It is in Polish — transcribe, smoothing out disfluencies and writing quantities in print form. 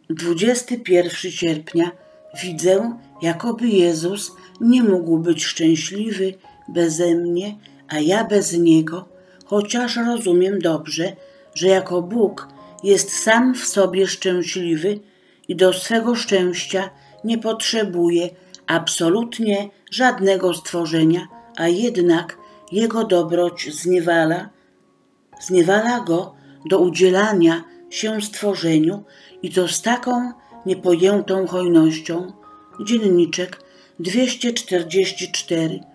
21 sierpnia widzę, jakoby Jezus nie mógł być szczęśliwy beze mnie, a ja bez Niego, chociaż rozumiem dobrze, że jako Bóg jest sam w sobie szczęśliwy i do swego szczęścia nie potrzebuje absolutnie żadnego stworzenia, a jednak Jego dobroć zniewala Go do udzielania się stworzeniu i to z taką niepojętą hojnością. Dzienniczek 244